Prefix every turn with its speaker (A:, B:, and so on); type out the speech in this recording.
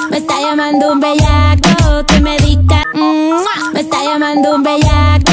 A: Me está llamando un bellaco que me diga. Me está llamando un bellaco.